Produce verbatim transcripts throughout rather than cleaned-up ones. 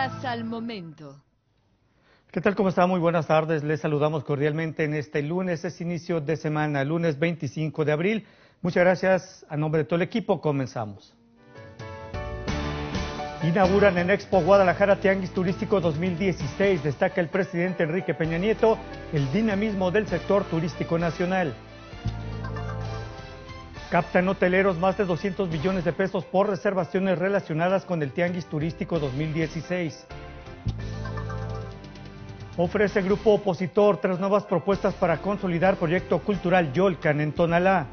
Noticias al momento. ¿Qué tal? ¿Cómo está? Muy buenas tardes. Les saludamos cordialmente en este lunes, es inicio de semana, lunes veinticinco de abril. Muchas gracias. A nombre de todo el equipo, comenzamos. Inauguran en Expo Guadalajara Tianguis Turístico dos mil dieciséis. Destaca el presidente Enrique Peña Nieto el dinamismo del sector turístico nacional. Captan hoteleros más de doscientos millones de pesos por reservaciones relacionadas con el Tianguis Turístico dos mil dieciséis. Ofrece grupo opositor tres nuevas propuestas para consolidar proyecto cultural Yolcan en Tonalá.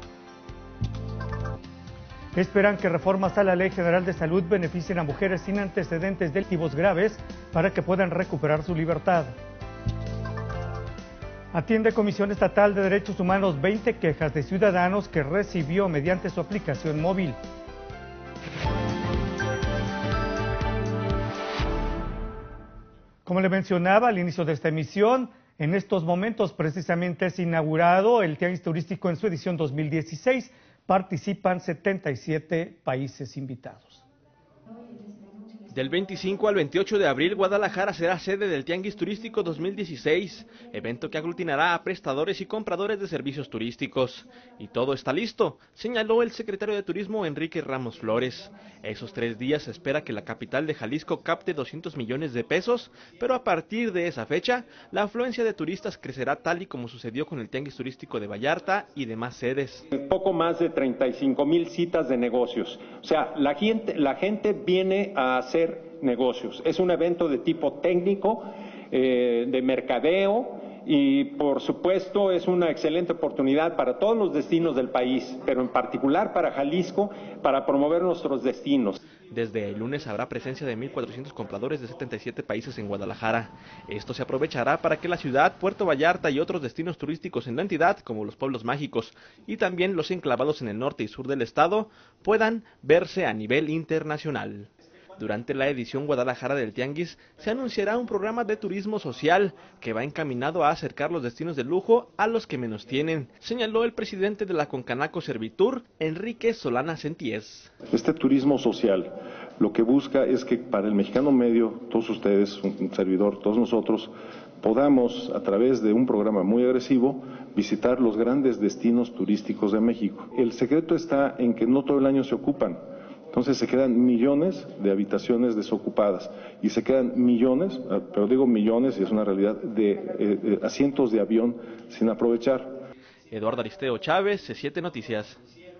Esperan que reformas a la Ley General de Salud beneficien a mujeres sin antecedentes delictivos graves para que puedan recuperar su libertad. Atiende Comisión Estatal de Derechos Humanos veinte quejas de ciudadanos que recibió mediante su aplicación móvil. Como le mencionaba al inicio de esta emisión, en estos momentos precisamente es inaugurado el Tianguis Turístico en su edición dos mil dieciséis. Participan setenta y siete países invitados. Del veinticinco al veintiocho de abril, Guadalajara será sede del Tianguis Turístico dos mil dieciséis, evento que aglutinará a prestadores y compradores de servicios turísticos. Y todo está listo, señaló el secretario de Turismo Enrique Ramos Flores. Esos tres días se espera que la capital de Jalisco capte doscientos millones de pesos, pero a partir de esa fecha, la afluencia de turistas crecerá tal y como sucedió con el Tianguis Turístico de Vallarta y demás sedes. Poco más de treinta y cinco mil citas de negocios. O sea, la gente, la gente viene a hacer negocios. Es un evento de tipo técnico, eh, de mercadeo, y por supuesto es una excelente oportunidad para todos los destinos del país, pero en particular para Jalisco, para promover nuestros destinos. Desde el lunes habrá presencia de mil cuatrocientos compradores de setenta y siete países en Guadalajara. Esto se aprovechará para que la ciudad, Puerto Vallarta y otros destinos turísticos en la entidad, como los pueblos mágicos y también los enclavados en el norte y sur del estado, puedan verse a nivel internacional. Durante la edición Guadalajara del Tianguis se anunciará un programa de turismo social que va encaminado a acercar los destinos de lujo a los que menos tienen, señaló el presidente de la Concanaco Servitur, Enrique Solana Senties. Este turismo social lo que busca es que para el mexicano medio, todos ustedes, un servidor, todos nosotros, podamos a través de un programa muy agresivo visitar los grandes destinos turísticos de México. El secreto está en que no todo el año se ocupan. Entonces se quedan millones de habitaciones desocupadas y se quedan millones, pero digo millones y es una realidad, de eh, asientos de avión sin aprovechar. Eduardo Aristeo Chávez, C siete Noticias.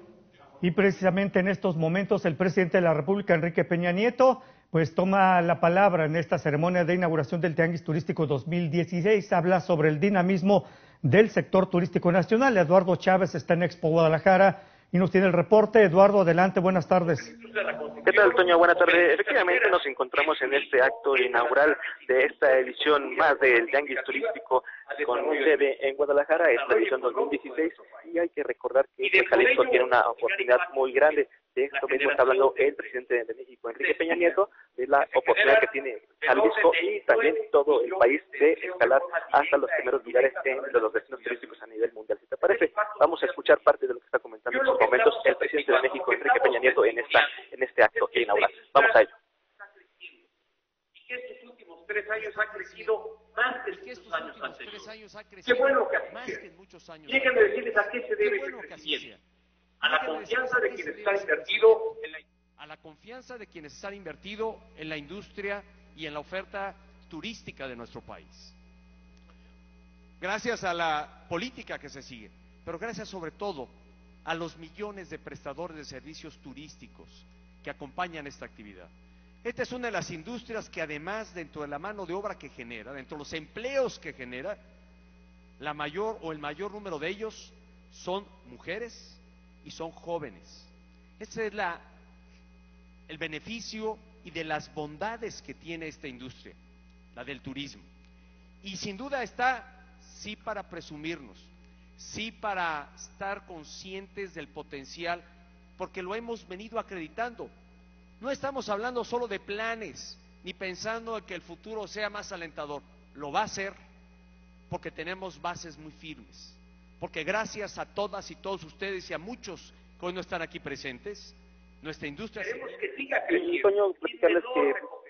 Y precisamente en estos momentos el presidente de la República, Enrique Peña Nieto, pues toma la palabra en esta ceremonia de inauguración del Tianguis Turístico dos mil dieciséis. Habla sobre el dinamismo del sector turístico nacional. Eduardo Chávez está en Expo Guadalajara y nos tiene el reporte. Eduardo, adelante, buenas tardes. ¿Qué tal, Toño? Buenas tardes. Efectivamente nos encontramos en este acto inaugural de esta edición más del Tianguis Turístico con sede en Guadalajara, esta edición dos mil dieciséis, y hay que recordar que Jalisco tiene una oportunidad muy grande. De esto mismo está hablando el presidente de México, Enrique Peña Nieto, de la oportunidad que tiene Jalisco y también todo el país de escalar hasta los primeros lugares en los destinos turísticos a nivel mundial. Si te parece, vamos a escuchar parte de lo que está comentando en estos momentos el presidente de México, Enrique Peña Nieto, en esta en este acto inaugural. Vamos a ello. Y que estos últimos tres años ha crecido más que estos años anteriores. Qué bueno que así sea. Déjenme decirles a qué se debe ese crecimiento. A la confianza de quienes están invertido en la... a la confianza de quienes han invertido en la industria y en la oferta turística de nuestro país. Gracias a la política que se sigue, pero gracias sobre todo a los millones de prestadores de servicios turísticos que acompañan esta actividad. Esta es una de las industrias que además dentro de la mano de obra que genera, dentro de los empleos que genera, la mayor o el mayor número de ellos son mujeres y son jóvenes. Ese es la, el beneficio y de las bondades que tiene esta industria, la del turismo. Y sin duda está, sí, para presumirnos, sí, para estar conscientes del potencial, porque lo hemos venido acreditando. No estamos hablando solo de planes, ni pensando en que el futuro sea más alentador. Lo va a ser porque tenemos bases muy firmes. Porque gracias a todas y todos ustedes y a muchos que hoy no están aquí presentes, nuestra industria... Queremos que siga creciendo. Y, Toño, platicarles que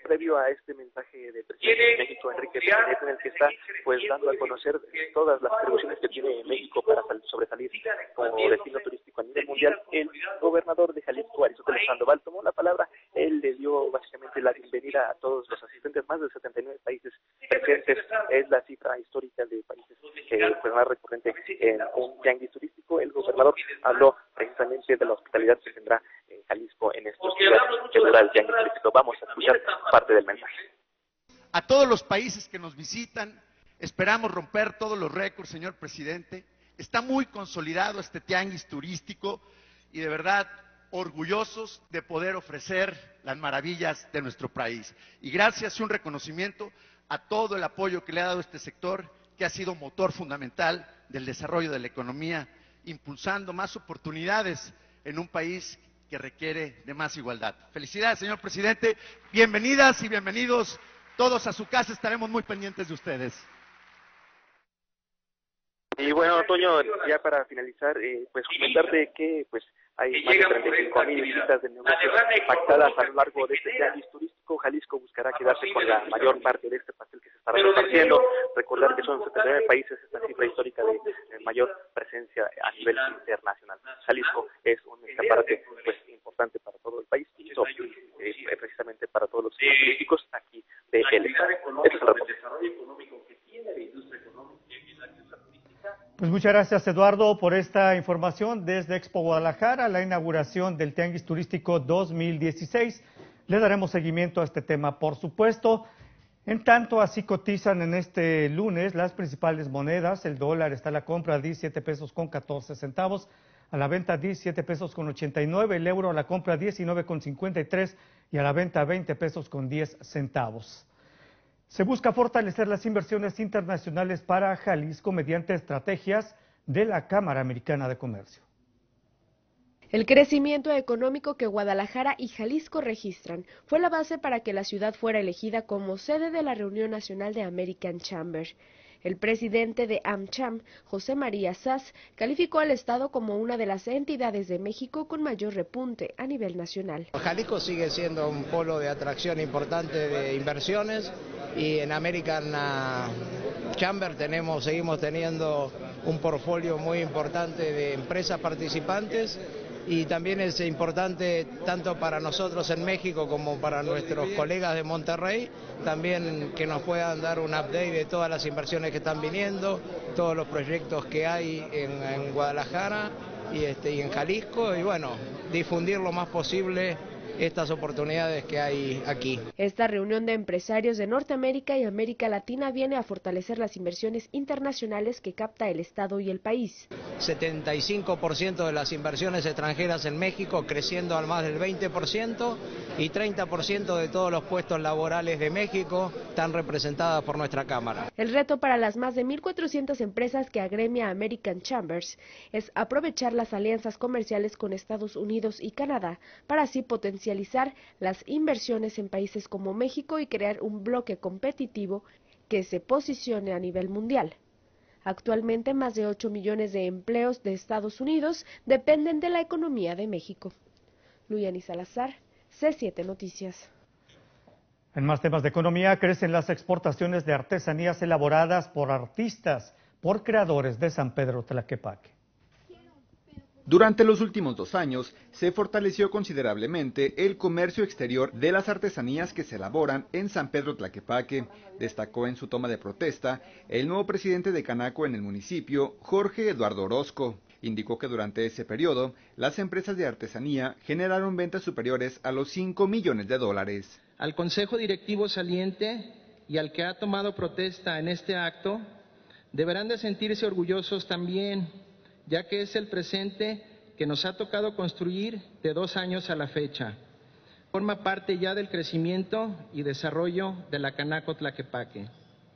previo a este mensaje de presidente de México, Enrique Peña Nieto, en el que está pues dando a conocer todas las atribuciones que tiene México para sobresalir como destino turístico a nivel mundial, el gobernador de Jalisco, Aristóteles Sandoval, tomó la palabra. Él le dio básicamente la bienvenida a todos los asistentes, más de setenta y nueve países presentes. Es la cifra histórica de países que pues, más recurrente en un tianguis turístico. El gobernador habló precisamente de la hospitalidad que tendrá en Jalisco en estos días que dura el tianguis turístico. Vamos a escuchar parte del mensaje. A todos los países que nos visitan, esperamos romper todos los récords, señor presidente. Está muy consolidado este tianguis turístico y de verdad orgullosos de poder ofrecer las maravillas de nuestro país. Y gracias y un reconocimiento a todo el apoyo que le ha dado este sector, que ha sido motor fundamental del desarrollo de la economía, impulsando más oportunidades en un país que requiere de más igualdad. Felicidades, señor presidente. Bienvenidas y bienvenidos todos a su casa. Estaremos muy pendientes de ustedes. Y bueno, Toño, ya para finalizar, eh, pues comentarte que pues hay más de treinta y cinco mil visitas de negocios pactadas a lo largo de este tianguis turístico. Jalisco buscará quedarse con la mayor parte de este pastel que se está repartiendo. Recordar que son setenta y nueve países, esta cifra histórica de, de mayor presencia a nivel internacional. Jalisco es un escaparate pues importante para todo el país y top, eh, precisamente para todos los turísticos aquí de el estado. Este es el reporte. Pues muchas gracias, Eduardo, por esta información desde Expo Guadalajara, la inauguración del Tianguis Turístico dos mil dieciséis. Le daremos seguimiento a este tema, por supuesto. En tanto, así cotizan en este lunes las principales monedas. El dólar está a la compra diecisiete pesos con catorce centavos, a la venta diecisiete pesos con ochenta y nueve, el euro a la compra diecinueve con cincuenta y tres y a la venta veinte pesos con diez centavos. Se busca fortalecer las inversiones internacionales para Jalisco mediante estrategias de la Cámara Americana de Comercio. El crecimiento económico que Guadalajara y Jalisco registran fue la base para que la ciudad fuera elegida como sede de la reunión nacional de American Chamber. El presidente de AmCham, José María Sass, calificó al Estado como una de las entidades de México con mayor repunte a nivel nacional. Jalisco sigue siendo un polo de atracción importante de inversiones y en American Chamber tenemos, seguimos teniendo un portfolio muy importante de empresas participantes. Y también es importante tanto para nosotros en México como para nuestros colegas de Monterrey, también que nos puedan dar un update de todas las inversiones que están viniendo, todos los proyectos que hay en, en Guadalajara y, este, y en Jalisco, y bueno, difundir lo más posible estas oportunidades que hay aquí. Esta reunión de empresarios de Norteamérica y América Latina viene a fortalecer las inversiones internacionales que capta el Estado y el país. setenta y cinco por ciento de las inversiones extranjeras en México creciendo al más del veinte por ciento y treinta por ciento de todos los puestos laborales de México están representadas por nuestra Cámara. El reto para las más de mil cuatrocientas empresas que agremia American Chambers es aprovechar las alianzas comerciales con Estados Unidos y Canadá para así potenciar las inversiones en países como México y crear un bloque competitivo que se posicione a nivel mundial. Actualmente, más de ocho millones de empleos de Estados Unidos dependen de la economía de México. Luyani Salazar, C siete Noticias. En más temas de economía, crecen las exportaciones de artesanías elaboradas por artistas, por creadores de San Pedro Tlaquepaque. Durante los últimos dos años, se fortaleció considerablemente el comercio exterior de las artesanías que se elaboran en San Pedro Tlaquepaque, destacó en su toma de protesta el nuevo presidente de Canaco en el municipio, Jorge Eduardo Orozco. Indicó que durante ese periodo, las empresas de artesanía generaron ventas superiores a los cinco millones de dólares. Al Consejo Directivo saliente y al que ha tomado protesta en este acto, deberán de sentirse orgullosos también, ya que es el presente que nos ha tocado construir de dos años a la fecha. Forma parte ya del crecimiento y desarrollo de la Canaco Tlaquepaque.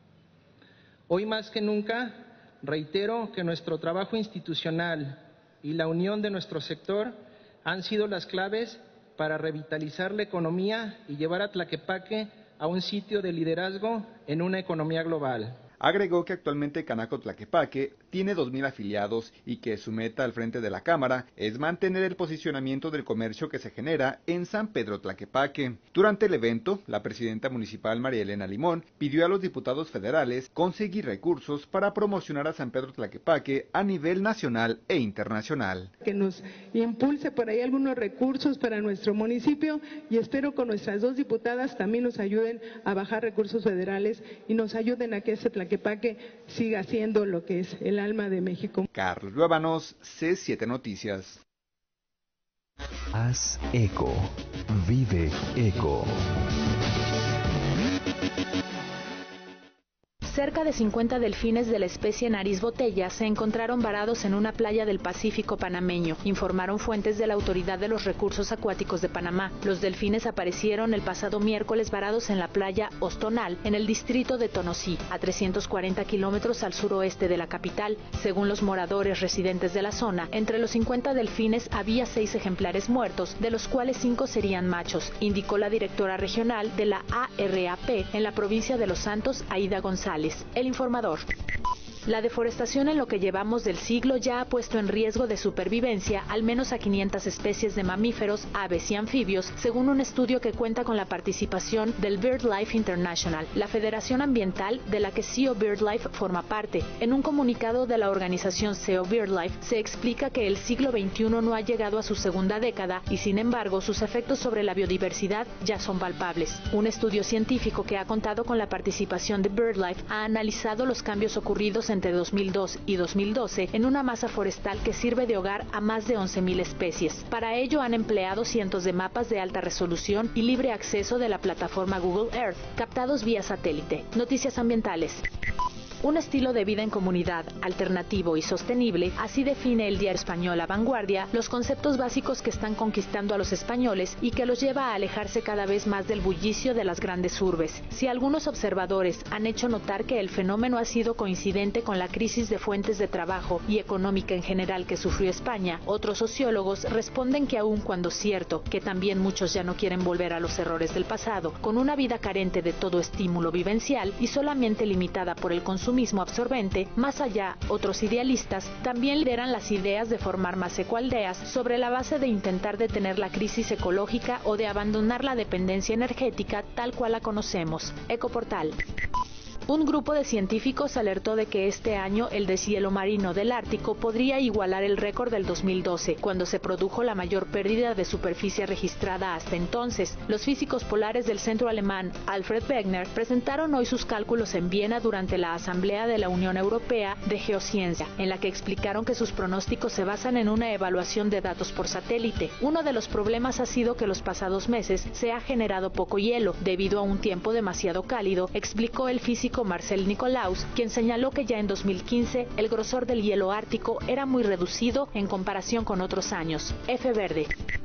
Hoy más que nunca, reitero que nuestro trabajo institucional y la unión de nuestro sector han sido las claves para revitalizar la economía y llevar a Tlaquepaque a un sitio de liderazgo en una economía global. Agregó que actualmente Canaco Tlaquepaque tiene dos mil afiliados y que su meta al frente de la Cámara es mantener el posicionamiento del comercio que se genera en San Pedro Tlaquepaque. Durante el evento, la presidenta municipal María Elena Limón pidió a los diputados federales conseguir recursos para promocionar a San Pedro Tlaquepaque a nivel nacional e internacional. Que nos impulse por ahí algunos recursos para nuestro municipio y espero con nuestras dos diputadas también nos ayuden a bajar recursos federales y nos ayuden a que este Tlaquepaque siga siendo lo que es el alma de México. Carlos Luébanos, C siete Noticias. Haz eco, vive eco. Cerca de cincuenta delfines de la especie nariz botella se encontraron varados en una playa del Pacífico panameño, informaron fuentes de la Autoridad de los Recursos Acuáticos de Panamá. Los delfines aparecieron el pasado miércoles varados en la playa Ostonal, en el distrito de Tonosí, a trescientos cuarenta kilómetros al suroeste de la capital. Según los moradores residentes de la zona, entre los cincuenta delfines había seis ejemplares muertos, de los cuales cinco serían machos, indicó la directora regional de la A R A P en la provincia de Los Santos, Aida González. El Informador. La deforestación en lo que llevamos del siglo ya ha puesto en riesgo de supervivencia al menos a quinientas especies de mamíferos, aves y anfibios, según un estudio que cuenta con la participación del BirdLife International, la federación ambiental de la que S E O BirdLife forma parte. En un comunicado de la organización S E O BirdLife se explica que el siglo veintiuno no ha llegado a su segunda década y, sin embargo, sus efectos sobre la biodiversidad ya son palpables. Un estudio científico que ha contado con la participación de BirdLife ha analizado los cambios ocurridos entre dos mil dos y dos mil doce en una masa forestal que sirve de hogar a más de once mil especies. Para ello han empleado cientos de mapas de alta resolución y libre acceso de la plataforma Google Earth, captados vía satélite. Noticias ambientales. Un estilo de vida en comunidad, alternativo y sostenible, así define el diario español La Vanguardia los conceptos básicos que están conquistando a los españoles y que los lleva a alejarse cada vez más del bullicio de las grandes urbes. Si algunos observadores han hecho notar que el fenómeno ha sido coincidente con la crisis de fuentes de trabajo y económica en general que sufrió España, otros sociólogos responden que aun cuando cierto que también muchos ya no quieren volver a los errores del pasado, con una vida carente de todo estímulo vivencial y solamente limitada por el consumo mismo absorbente, más allá, otros idealistas también lideran las ideas de formar más ecoaldeas sobre la base de intentar detener la crisis ecológica o de abandonar la dependencia energética tal cual la conocemos. Ecoportal. Un grupo de científicos alertó de que este año el deshielo marino del Ártico podría igualar el récord del dos mil doce, cuando se produjo la mayor pérdida de superficie registrada hasta entonces. Los físicos polares del centro alemán Alfred Wegener presentaron hoy sus cálculos en Viena durante la Asamblea de la Unión Europea de Geociencia, en la que explicaron que sus pronósticos se basan en una evaluación de datos por satélite. Uno de los problemas ha sido que los pasados meses se ha generado poco hielo, debido a un tiempo demasiado cálido, explicó el físico Marcel Nicolaus, quien señaló que ya en dos mil quince el grosor del hielo ártico era muy reducido en comparación con otros años. F Verde.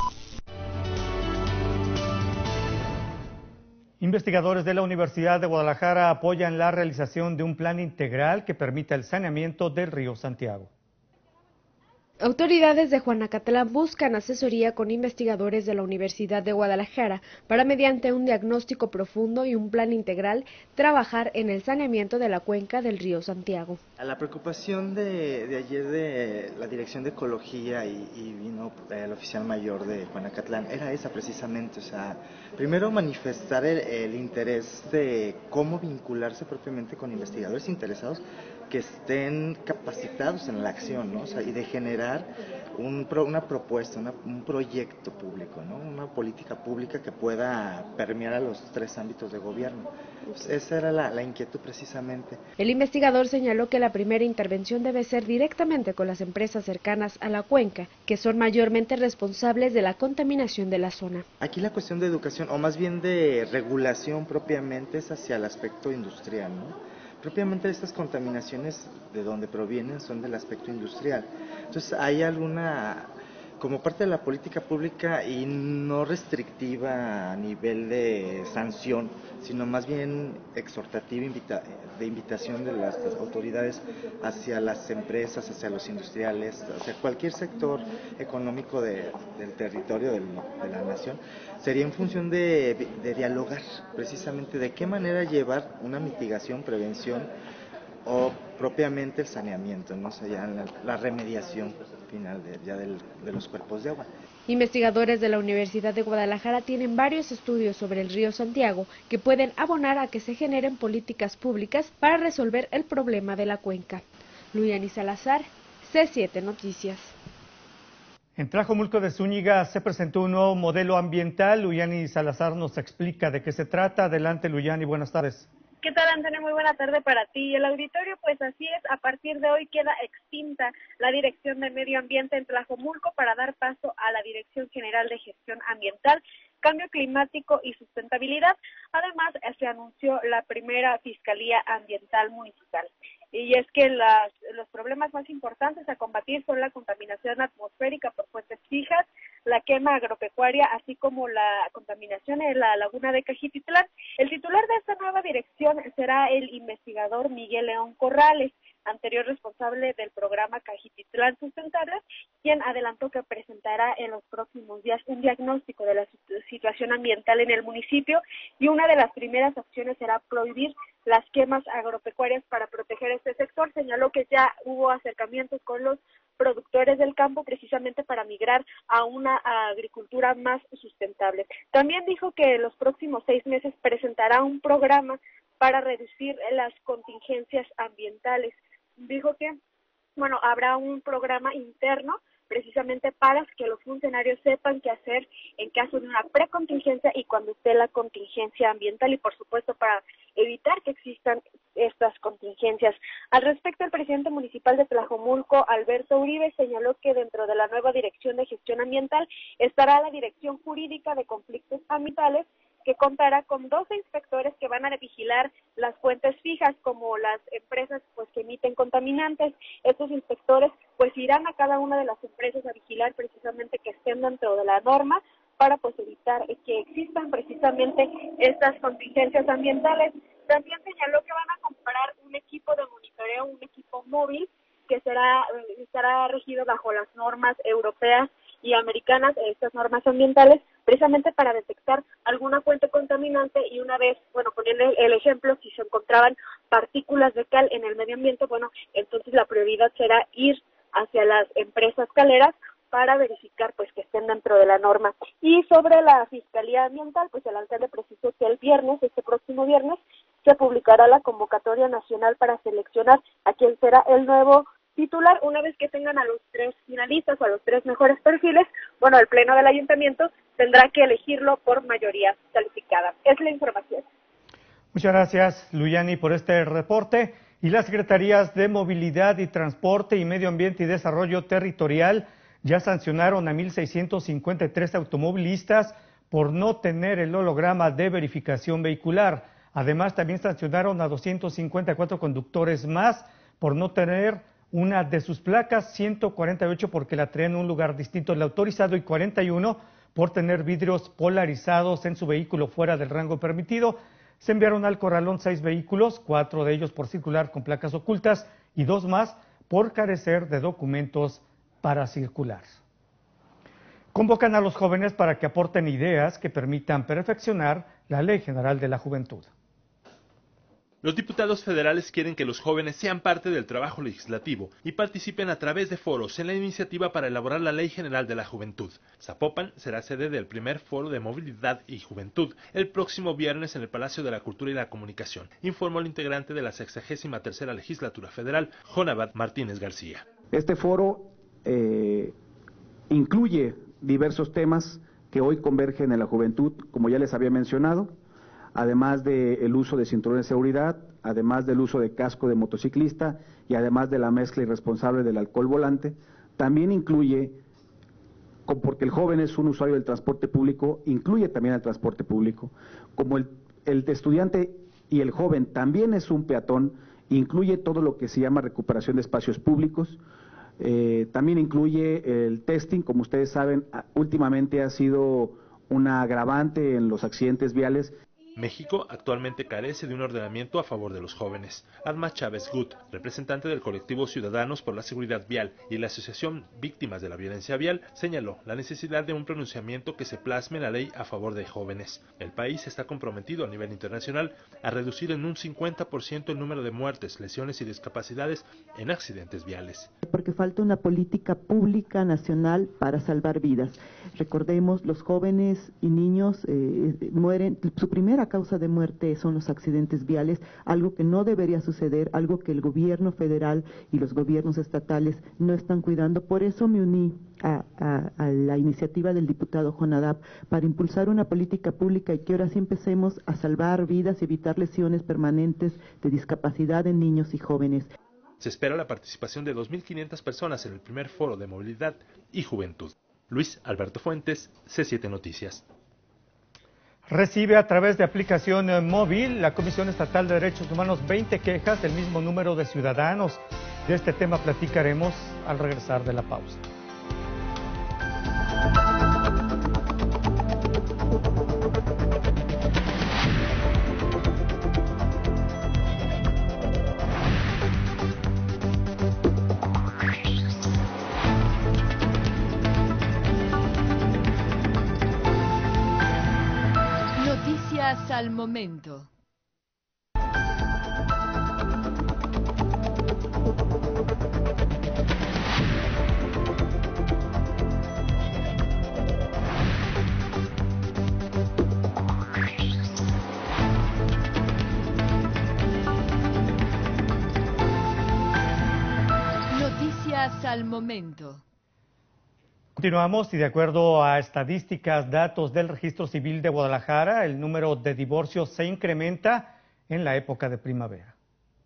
Investigadores de la Universidad de Guadalajara apoyan la realización de un plan integral que permita el saneamiento del río Santiago. Autoridades de Juanacatlán buscan asesoría con investigadores de la Universidad de Guadalajara para, mediante un diagnóstico profundo y un plan integral, trabajar en el saneamiento de la cuenca del río Santiago. La preocupación de, de ayer de la Dirección de Ecología y, y vino el oficial mayor de Juanacatlán era esa precisamente, o sea, primero manifestar el, el interés de cómo vincularse propiamente con investigadores interesados que estén capacitados en la acción, ¿no? O sea, y de generar un, una propuesta, una, un proyecto público, ¿no? Una política pública que pueda permear a los tres ámbitos de gobierno. Pues esa era la, la inquietud precisamente. El investigador señaló que la primera intervención debe ser directamente con las empresas cercanas a la cuenca, que son mayormente responsables de la contaminación de la zona. Aquí la cuestión de educación, o más bien de regulación propiamente, es hacia el aspecto industrial, ¿no? Propiamente estas contaminaciones de donde provienen son del aspecto industrial. Entonces hay alguna, como parte de la política pública y no restrictiva a nivel de sanción, sino más bien exhortativa invita, de invitación de las, las autoridades hacia las empresas, hacia los industriales, hacia cualquier sector económico de, del territorio del, de la nación, sería en función de, de dialogar precisamente de qué manera llevar una mitigación, prevención o propiamente el saneamiento, ¿no? O sea, ya la, la remediación final de, ya del, de los cuerpos de agua. Investigadores de la Universidad de Guadalajara tienen varios estudios sobre el río Santiago que pueden abonar a que se generen políticas públicas para resolver el problema de la cuenca. Luyani Salazar, C siete Noticias. En Tlajomulco de Zúñiga se presentó un nuevo modelo ambiental. Luyani Salazar nos explica de qué se trata. Adelante, Luyani, buenas tardes. ¿Qué tal, Antonio? Muy buena tarde para ti y el auditorio. Pues así es, a partir de hoy queda extinta la Dirección de Medio Ambiente en Tlajomulco para dar paso a la Dirección General de Gestión Ambiental, Cambio Climático y Sustentabilidad. Además, se anunció la primera Fiscalía Ambiental Municipal. Y es que las, los problemas más importantes a combatir son la contaminación atmosférica por fuentes fijas, la quema agropecuaria, así como la contaminación en la laguna de Cajititlán. El titular de esta nueva dirección será el investigador Miguel León Corrales, anterior responsable del programa Cajititlán Sustentable, quien adelantó que presentará en los próximos días un diagnóstico de la situación ambiental en el municipio y una de las primeras acciones será prohibir las quemas agropecuarias para proteger este sector. Señaló que ya hubo acercamientos con los productores del campo precisamente para migrar a una agricultura más sustentable. También dijo que en los próximos seis meses presentará un programa para reducir las contingencias ambientales. Dijo que, bueno, habrá un programa interno precisamente para que los funcionarios sepan qué hacer en caso de una precontingencia y cuando esté la contingencia ambiental y, por supuesto, para evitar que existan estas contingencias. Al respecto, el presidente municipal de Tlajomulco, Alberto Uribe, señaló que dentro de la nueva Dirección de Gestión Ambiental estará la Dirección Jurídica de Conflictos Ambientales, que contará con doce inspectores que van a vigilar las fuentes fijas, como las empresas pues que emiten contaminantes. Estos inspectores pues irán a cada una de las empresas a vigilar precisamente que estén dentro de la norma para pues evitar que existan precisamente estas contingencias ambientales. También señaló que van a comprar un equipo de monitoreo, un equipo móvil que será estará regido bajo las normas europeas y americanas, estas normas ambientales, precisamente para detectar alguna fuente contaminante y una vez, bueno, poniendo el ejemplo, si se encontraban partículas de cal en el medio ambiente, bueno, entonces la prioridad será ir hacia las empresas caleras para verificar pues que estén dentro de la norma. Y sobre la Fiscalía Ambiental, pues el alcalde precisó que el viernes, este próximo viernes, se publicará la convocatoria nacional para seleccionar a quien será el nuevo titular. Una vez que tengan a los tres finalistas o a los tres mejores perfiles, bueno, el Pleno del Ayuntamiento tendrá que elegirlo por mayoría calificada. Es la información. Muchas gracias, Luyani, por este reporte. Y las Secretarías de Movilidad y Transporte y Medio Ambiente y Desarrollo Territorial ya sancionaron a mil seiscientos cincuenta y tres automovilistas por no tener el holograma de verificación vehicular. Además, también sancionaron a doscientos cincuenta y cuatro conductores más por no tener una de sus placas, ciento cuarenta y ocho porque la traen en un lugar distinto al autorizado y cuarenta y uno por tener vidrios polarizados en su vehículo fuera del rango permitido. Se enviaron al corralón seis vehículos, cuatro de ellos por circular con placas ocultas y dos más por carecer de documentos para circular. Convocan a los jóvenes para que aporten ideas que permitan perfeccionar la Ley General de la Juventud. Los diputados federales quieren que los jóvenes sean parte del trabajo legislativo y participen a través de foros en la iniciativa para elaborar la Ley General de la Juventud. Zapopan será sede del primer foro de movilidad y juventud el próximo viernes en el Palacio de la Cultura y la Comunicación, informó el integrante de la sexagésima tercera Legislatura Federal, Jonabad Martínez García. Este foro eh, incluye diversos temas que hoy convergen en la juventud, como ya les había mencionado, además del uso de cinturón de seguridad, además del uso de casco de motociclista y además de la mezcla irresponsable del alcohol volante. También incluye, porque el joven es un usuario del transporte público, incluye también el transporte público. Como el, el estudiante y el joven también es un peatón, incluye todo lo que se llama recuperación de espacios públicos. Eh, también incluye el testing, como ustedes saben, últimamente ha sido una agravante en los accidentes viales. México actualmente carece de un ordenamiento a favor de los jóvenes. Alma Chávez Gut, representante del colectivo Ciudadanos por la Seguridad Vial y la Asociación Víctimas de la Violencia Vial, señaló la necesidad de un pronunciamiento que se plasme en la ley a favor de jóvenes. El país está comprometido a nivel internacional a reducir en un cincuenta por ciento el número de muertes, lesiones y discapacidades en accidentes viales. Porque falta una política pública nacional para salvar vidas. Recordemos, los jóvenes y niños eh, mueren, su primera causa de muerte son los accidentes viales, algo que no debería suceder, algo que el gobierno federal y los gobiernos estatales no están cuidando. Por eso me uní a, a, a la iniciativa del diputado Jonadab para impulsar una política pública y que ahora sí empecemos a salvar vidas y evitar lesiones permanentes de discapacidad en niños y jóvenes. Se espera la participación de dos mil quinientas personas en el primer foro de movilidad y juventud. Luis Alberto Fuentes, C siete Noticias. Recibe a través de aplicación móvil la Comisión Estatal de Derechos Humanos veinte quejas del mismo número de ciudadanos. De este tema platicaremos al regresar de la pausa. Al momento. Noticias al momento. Continuamos y de acuerdo a estadísticas, datos del Registro Civil de Guadalajara, el número de divorcios se incrementa en la época de primavera.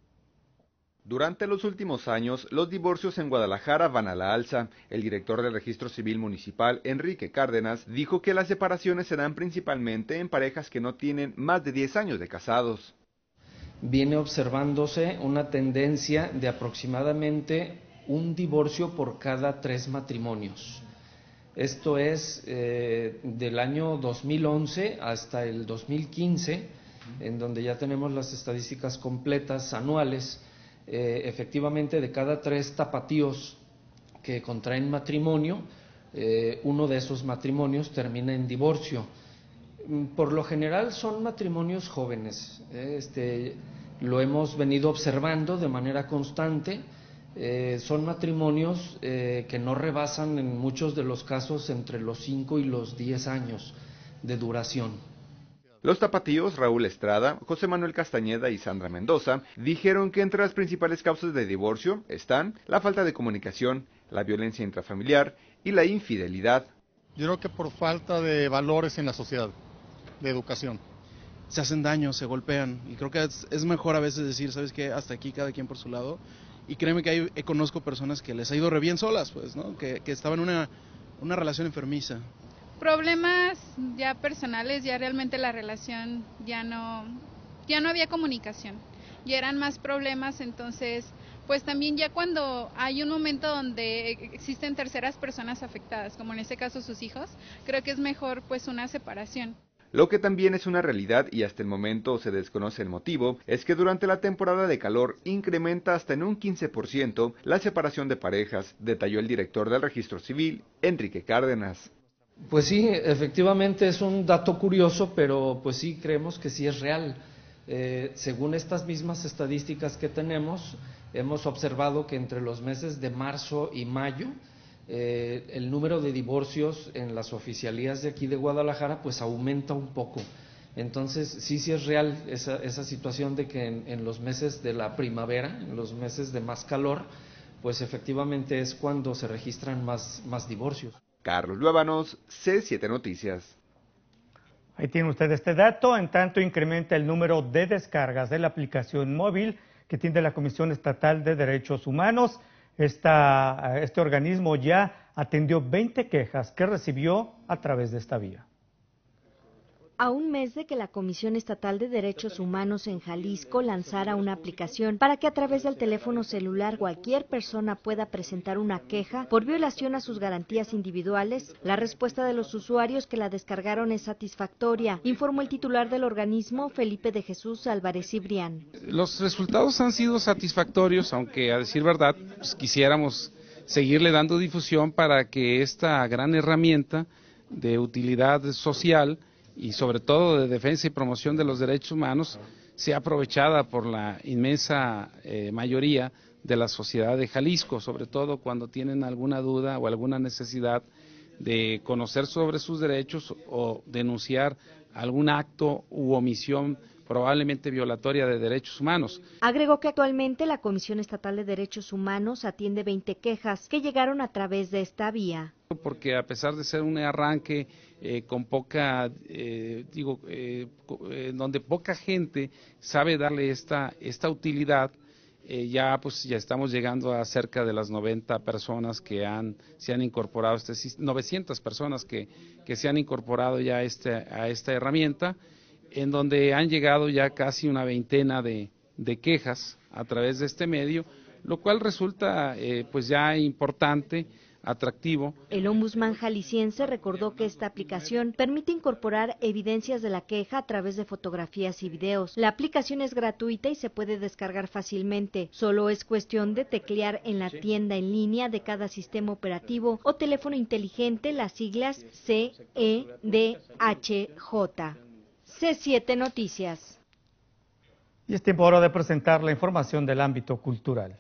Durante los últimos años, los divorcios en Guadalajara van a la alza. El director del Registro Civil Municipal, Enrique Cárdenas, dijo que las separaciones se dan principalmente en parejas que no tienen más de diez años de casados. Viene observándose una tendencia de aproximadamente un divorcio por cada tres matrimonios. Esto es eh, del año dos mil once hasta el dos mil quince, en donde ya tenemos las estadísticas completas anuales. Eh, efectivamente, de cada tres tapatíos que contraen matrimonio, eh, uno de esos matrimonios termina en divorcio. Por lo general son matrimonios jóvenes, eh, este, lo hemos venido observando de manera constante. Eh, son matrimonios eh, que no rebasan en muchos de los casos entre los cinco y los diez años de duración. Los tapatíos Raúl Estrada, José Manuel Castañeda y Sandra Mendoza dijeron que entre las principales causas de divorcio están la falta de comunicación, la violencia intrafamiliar y la infidelidad. Yo creo que por falta de valores en la sociedad, de educación. Se hacen daño, se golpean y creo que es, es mejor a veces decir, ¿sabes qué? Hasta aquí cada quien por su lado. Y créeme que hay, conozco personas que les ha ido re bien solas, pues, ¿no? Que, que estaban en una, una relación enfermiza. Problemas ya personales, ya realmente la relación ya no, ya no había comunicación, ya eran más problemas, entonces, pues también ya cuando hay un momento donde existen terceras personas afectadas, como en este caso sus hijos, creo que es mejor pues una separación. Lo que también es una realidad y hasta el momento se desconoce el motivo, es que durante la temporada de calor incrementa hasta en un quince por ciento la separación de parejas, detalló el director del Registro Civil, Enrique Cárdenas. Pues sí, efectivamente es un dato curioso, pero pues sí creemos que sí es real. Eh, según estas mismas estadísticas que tenemos, hemos observado que entre los meses de marzo y mayo, Eh, el número de divorcios en las oficialías de aquí de Guadalajara pues aumenta un poco. Entonces sí, sí es real esa, esa situación de que en, en los meses de la primavera, en los meses de más calor, pues efectivamente es cuando se registran más, más divorcios. Carlos Luébanos, C siete Noticias. Ahí tiene usted este dato. En tanto incrementa el número de descargas de la aplicación móvil que tiene la Comisión Estatal de Derechos Humanos. Esta, este organismo ya atendió veinte quejas que recibió a través de esta vía. A un mes de que la Comisión Estatal de Derechos Humanos en Jalisco lanzara una aplicación para que a través del teléfono celular cualquier persona pueda presentar una queja por violación a sus garantías individuales, la respuesta de los usuarios que la descargaron es satisfactoria, informó el titular del organismo, Felipe de Jesús Álvarez Cibrián. Los resultados han sido satisfactorios, aunque a decir verdad, pues, quisiéramos seguirle dando difusión para que esta gran herramienta de utilidad social y sobre todo de defensa y promoción de los derechos humanos sea aprovechada por la inmensa eh, mayoría de la sociedad de Jalisco, sobre todo cuando tienen alguna duda o alguna necesidad de conocer sobre sus derechos o denunciar algún acto u omisión probablemente violatoria de derechos humanos. Agregó que actualmente la Comisión Estatal de Derechos Humanos atiende veinte quejas que llegaron a través de esta vía. Porque a pesar de ser un arranque eh, con poca, eh, digo, eh, eh, donde poca gente sabe darle esta, esta utilidad, eh, ya pues ya estamos llegando a cerca de las noventa personas que han, se han incorporado, este, novecientas personas que, que se han incorporado ya a, este, a esta herramienta, en donde han llegado ya casi una veintena de, de quejas a través de este medio, lo cual resulta eh, pues ya importante, atractivo. El ombudsman jalisciense recordó que esta aplicación permite incorporar evidencias de la queja a través de fotografías y videos. La aplicación es gratuita y se puede descargar fácilmente. Solo es cuestión de teclear en la tienda en línea de cada sistema operativo o teléfono inteligente las siglas C E D H J. C siete Noticias. Y es tiempo ahora de presentar la información del ámbito cultural.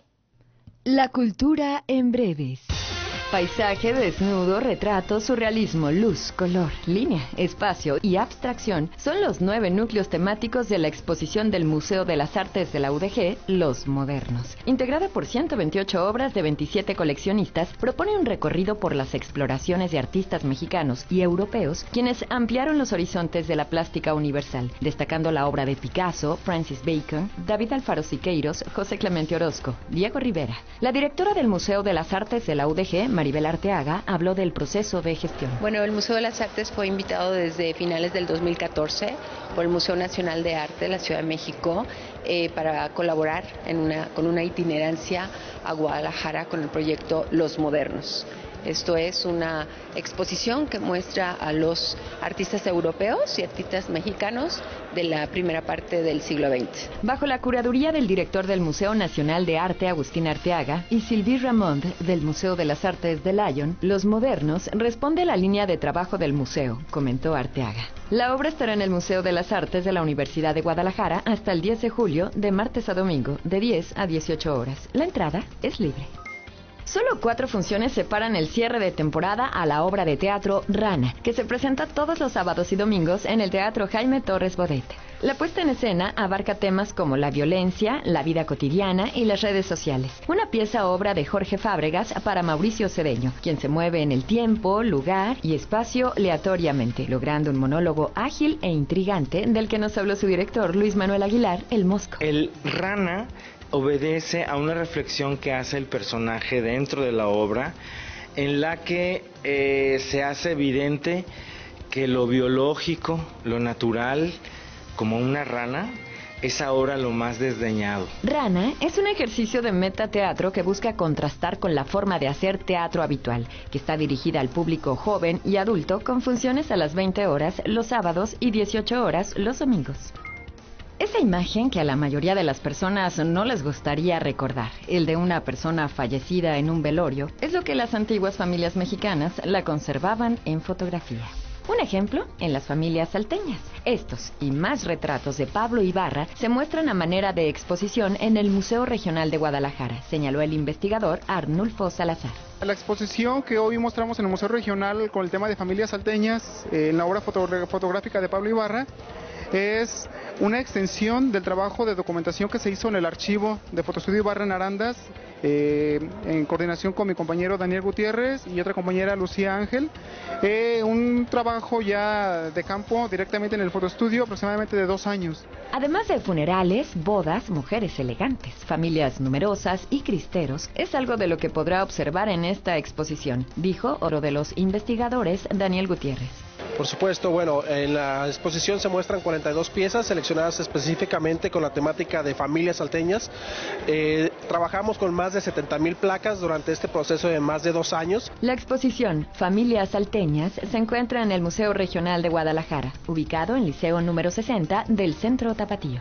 La cultura en breves. Paisaje, desnudo, retrato, surrealismo, luz, color, línea, espacio y abstracción son los nueve núcleos temáticos de la exposición del Museo de las Artes de la U D G, Los Modernos. Integrada por ciento veintiocho obras de veintisiete coleccionistas, propone un recorrido por las exploraciones de artistas mexicanos y europeos, quienes ampliaron los horizontes de la plástica universal, destacando la obra de Picasso, Francis Bacon, David Alfaro Siqueiros, José Clemente Orozco, Diego Rivera. La directora del Museo de las Artes de la U D G, Maribel Arteaga, habló del proceso de gestión. Bueno, el Museo de las Artes fue invitado desde finales del dos mil catorce por el Museo Nacional de Arte de la Ciudad de México eh, para colaborar en una, con una itinerancia a Guadalajara con el proyecto Los Modernos. Esto es una exposición que muestra a los artistas europeos y artistas mexicanos de la primera parte del siglo veinte. Bajo la curaduría del director del Museo Nacional de Arte, Agustín Arteaga, y Sylvie Ramond, del Museo de las Artes de Lyon, Los Modernos responde a la línea de trabajo del museo, comentó Arteaga. La obra estará en el Museo de las Artes de la Universidad de Guadalajara hasta el diez de julio, de martes a domingo, de diez a dieciocho horas. La entrada es libre. Solo cuatro funciones separan el cierre de temporada a la obra de teatro Rana, que se presenta todos los sábados y domingos en el Teatro Jaime Torres Bodet. La puesta en escena abarca temas como la violencia, la vida cotidiana y las redes sociales. Una pieza obra de Jorge Fábregas para Mauricio Cedeño, quien se mueve en el tiempo, lugar y espacio aleatoriamente, logrando un monólogo ágil e intrigante del que nos habló su director Luis Manuel Aguilar, el Mosco. El Rana obedece a una reflexión que hace el personaje dentro de la obra, en la que eh, se hace evidente que lo biológico, lo natural, como una rana, es ahora lo más desdeñado. Rana es un ejercicio de metateatro que busca contrastar con la forma de hacer teatro habitual, que está dirigida al público joven y adulto con funciones a las veinte horas los sábados y dieciocho horas los domingos. Esa imagen que a la mayoría de las personas no les gustaría recordar, el de una persona fallecida en un velorio, es lo que las antiguas familias mexicanas la conservaban en fotografía. Un ejemplo en las familias salteñas. Estos y más retratos de Pablo Ibarra se muestran a manera de exposición en el Museo Regional de Guadalajara, señaló el investigador Arnulfo Salazar. La exposición que hoy mostramos en el Museo Regional con el tema de familias salteñas, eh, en la obra fotogra- fotográfica de Pablo Ibarra, es una extensión del trabajo de documentación que se hizo en el archivo de Fotoestudio Ibarra en Arandas, eh, en coordinación con mi compañero Daniel Gutiérrez y otra compañera Lucía Ángel. Eh, un trabajo ya de campo directamente en el fotoestudio, aproximadamente de dos años. Además de funerales, bodas, mujeres elegantes, familias numerosas y cristeros, es algo de lo que podrá observar en esta exposición, dijo otro de los investigadores, Daniel Gutiérrez. Por supuesto, bueno, en la exposición se muestran cuarenta y dos piezas seleccionadas específicamente con la temática de familias salteñas. Eh, trabajamos con más de setenta mil placas durante este proceso de más de dos años. La exposición Familias Salteñas se encuentra en el Museo Regional de Guadalajara, ubicado en Liceo número sesenta del Centro Tapatío.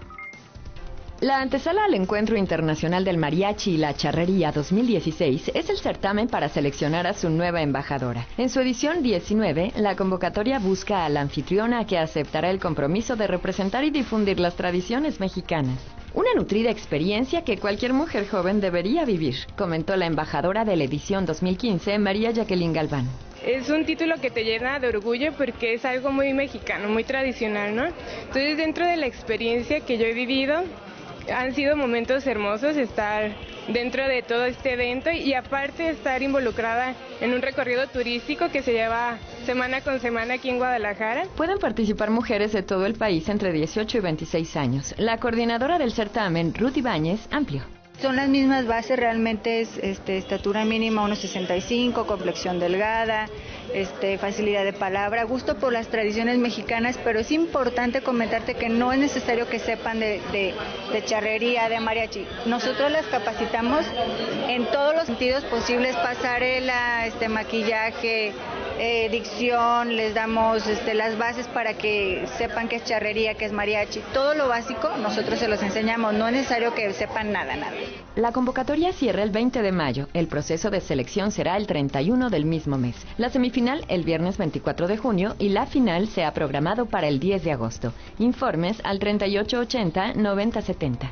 La antesala al Encuentro Internacional del Mariachi y la Charrería dos mil dieciséis es el certamen para seleccionar a su nueva embajadora. En su edición diecinueve, la convocatoria busca a la anfitriona que aceptará el compromiso de representar y difundir las tradiciones mexicanas. Una nutrida experiencia que cualquier mujer joven debería vivir, comentó la embajadora de la edición dos mil quince, María Jacqueline Galván. Es un título que te llena de orgullo porque es algo muy mexicano, muy tradicional, ¿no? Entonces, dentro de la experiencia que yo he vivido, han sido momentos hermosos estar dentro de todo este evento y aparte estar involucrada en un recorrido turístico que se lleva semana con semana aquí en Guadalajara. Pueden participar mujeres de todo el país entre dieciocho y veintiséis años. La coordinadora del certamen, Ruth Ibáñez, amplió. Son las mismas bases, realmente es este, estatura mínima uno sesenta y cinco, complexión delgada, este, facilidad de palabra, gusto por las tradiciones mexicanas, pero es importante comentarte que no es necesario que sepan de, de, de charrería, de mariachi. Nosotros las capacitamos en todos los sentidos posibles, pasarela, este, maquillaje, eh, dicción, les damos este, las bases para que sepan qué es charrería, qué es mariachi. Todo lo básico nosotros se los enseñamos, no es necesario que sepan nada, nada. La convocatoria cierra el veinte de mayo. El proceso de selección será el treinta y uno del mismo mes. La semifinal el viernes veinticuatro de junio y la final se ha programado para el diez de agosto. Informes al treinta y ocho ochenta noventa setenta.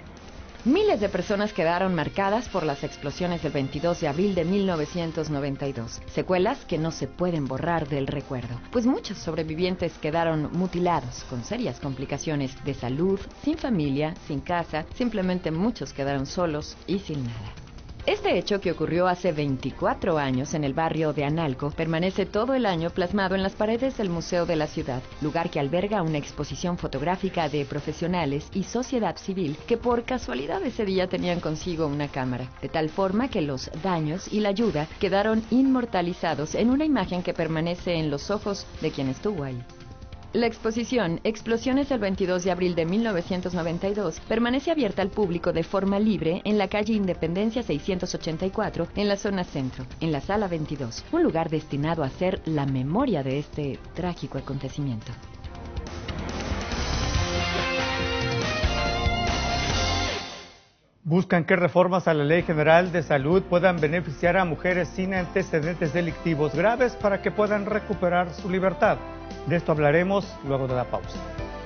Miles de personas quedaron marcadas por las explosiones del veintidós de abril de mil novecientos noventa y dos. Secuelas que no se pueden borrar del recuerdo, pues muchos sobrevivientes quedaron mutilados, con serias complicaciones de salud, sin familia, sin casa, simplemente muchos quedaron solos y sin nada. Este hecho, que ocurrió hace veinticuatro años en el barrio de Analco, permanece todo el año plasmado en las paredes del Museo de la Ciudad, lugar que alberga una exposición fotográfica de profesionales y sociedad civil que por casualidad ese día tenían consigo una cámara, de tal forma que los daños y la ayuda quedaron inmortalizados en una imagen que permanece en los ojos de quien estuvo ahí. La exposición Explosiones del veintidós de abril de mil novecientos noventa y dos permanece abierta al público de forma libre en la calle Independencia seiscientos ochenta y cuatro, en la zona centro, en la sala veintidós, un lugar destinado a ser la memoria de este trágico acontecimiento. Buscan que reformas a la Ley General de Salud puedan beneficiar a mujeres sin antecedentes delictivos graves para que puedan recuperar su libertad. De esto hablaremos luego de la pausa.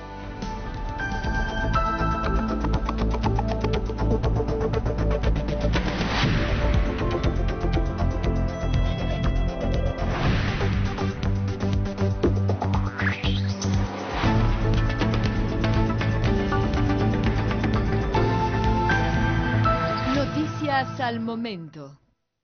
Noticias al momento.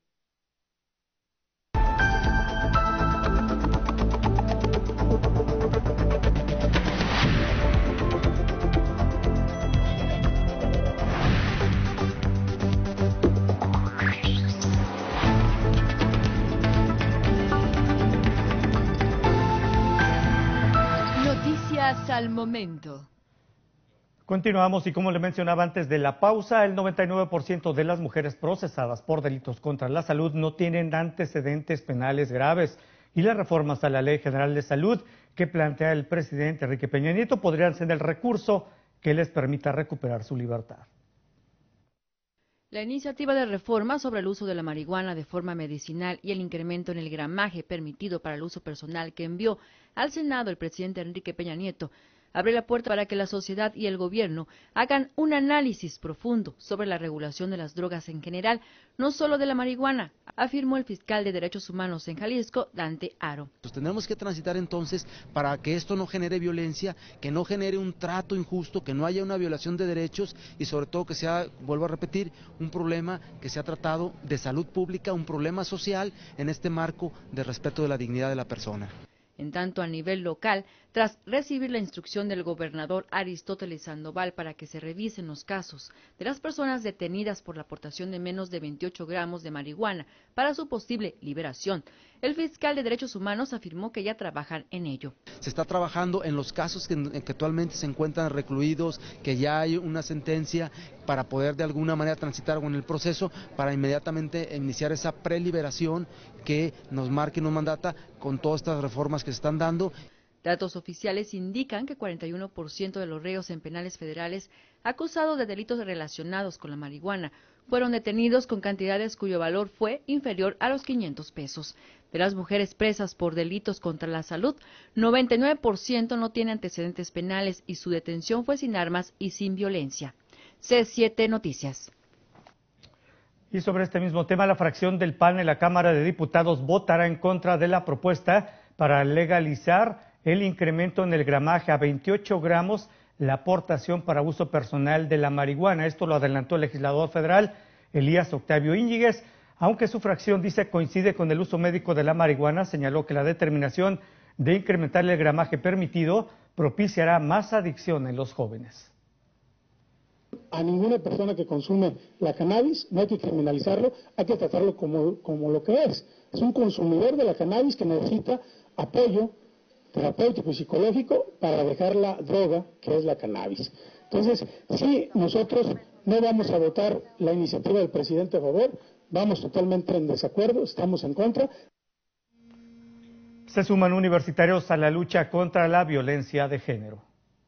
Noticias al momento. Continuamos y como le mencionaba antes de la pausa, el noventa y nueve por ciento de las mujeres procesadas por delitos contra la salud no tienen antecedentes penales graves y las reformas a la Ley General de Salud que plantea el presidente Enrique Peña Nieto podrían ser el recurso que les permita recuperar su libertad. La iniciativa de reforma sobre el uso de la marihuana de forma medicinal y el incremento en el gramaje permitido para el uso personal que envió al Senado el presidente Enrique Peña Nieto abre la puerta para que la sociedad y el gobierno hagan un análisis profundo sobre la regulación de las drogas en general, no solo de la marihuana, afirmó el fiscal de Derechos Humanos en Jalisco, Dante Haro. Pues tenemos que transitar entonces para que esto no genere violencia, que no genere un trato injusto, que no haya una violación de derechos y sobre todo que sea, vuelvo a repetir, un problema que se ha tratado de salud pública, un problema social en este marco de respeto de la dignidad de la persona. En tanto, a nivel local, tras recibir la instrucción del gobernador Aristóteles Sandoval para que se revisen los casos de las personas detenidas por la aportación de menos de veintiocho gramos de marihuana para su posible liberación, el fiscal de Derechos Humanos afirmó que ya trabajan en ello. Se está trabajando en los casos que, que actualmente se encuentran recluidos, que ya hay una sentencia para poder de alguna manera transitar con el proceso, para inmediatamente iniciar esa preliberación que nos marque y nos mandata con todas estas reformas que se están dando. Datos oficiales indican que cuarenta y uno por ciento de los reos en penales federales acusados de delitos relacionados con la marihuana fueron detenidos con cantidades cuyo valor fue inferior a los quinientos pesos. De las mujeres presas por delitos contra la salud, noventa y nueve por ciento no tiene antecedentes penales y su detención fue sin armas y sin violencia. C siete Noticias. Y sobre este mismo tema, la fracción del P A N en la Cámara de Diputados votará en contra de la propuesta para legalizar el incremento en el gramaje a veintiocho gramos, la aportación para uso personal de la marihuana. Esto lo adelantó el legislador federal Elías Octavio Íñiguez. Aunque su fracción dice coincide con el uso médico de la marihuana, señaló que la determinación de incrementar el gramaje permitido propiciará más adicción en los jóvenes. A ninguna persona que consume la cannabis no hay que criminalizarlo, hay que tratarlo como, como lo que es. Es un consumidor de la cannabis que necesita apoyo terapéutico y psicológico para dejar la droga que es la cannabis. Entonces, sí, nosotros no vamos a votar la iniciativa del presidente a favor, vamos totalmente en desacuerdo, estamos en contra. Se suman universitarios a la lucha contra la violencia de género.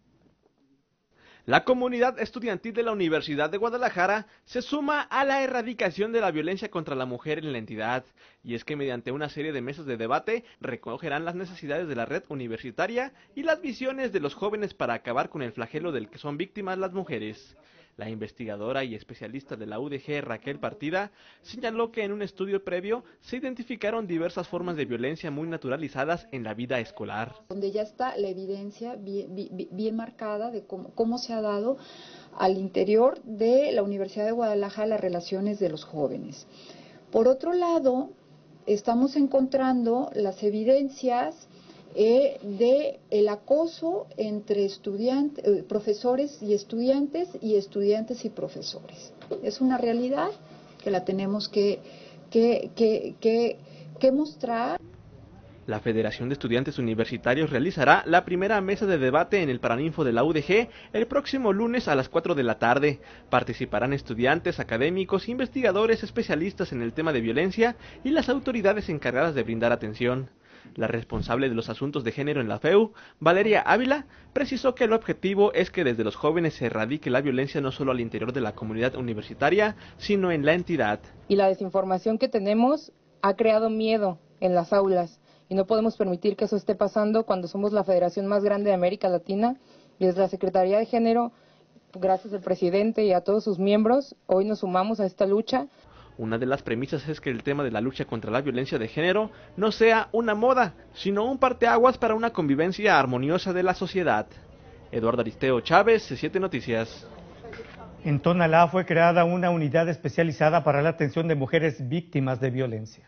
La comunidad estudiantil de la Universidad de Guadalajara se suma a la erradicación de la violencia contra la mujer en la entidad, y es que mediante una serie de mesas de debate recogerán las necesidades de la red universitaria y las visiones de los jóvenes para acabar con el flagelo del que son víctimas las mujeres. La investigadora y especialista de la U D G, Raquel Partida, señaló que en un estudio previo se identificaron diversas formas de violencia muy naturalizadas en la vida escolar. Donde ya está la evidencia bien, bien, bien marcada de cómo, cómo se ha dado al interior de la Universidad de Guadalajara las relaciones de los jóvenes. Por otro lado, estamos encontrando las evidencias Eh, de el acoso entre estudiantes, eh, profesores y estudiantes y estudiantes y profesores. Es una realidad que la tenemos que, que, que, que, que mostrar. La Federación de Estudiantes Universitarios realizará la primera mesa de debate en el Paraninfo de la U D G el próximo lunes a las cuatro de la tarde. Participarán estudiantes, académicos, investigadores, especialistas en el tema de violencia y las autoridades encargadas de brindar atención. La responsable de los asuntos de género en la F E U, Valeria Ávila, precisó que el objetivo es que desde los jóvenes se erradique la violencia no solo al interior de la comunidad universitaria, sino en la entidad. Y la desinformación que tenemos ha creado miedo en las aulas y no podemos permitir que eso esté pasando cuando somos la federación más grande de América Latina y desde la Secretaría de Género, gracias al presidente y a todos sus miembros, hoy nos sumamos a esta lucha. Una de las premisas es que el tema de la lucha contra la violencia de género no sea una moda, sino un parteaguas para una convivencia armoniosa de la sociedad. Eduardo Aristeo Chávez, C siete Noticias. En Tonalá fue creada una unidad especializada para la atención de mujeres víctimas de violencia.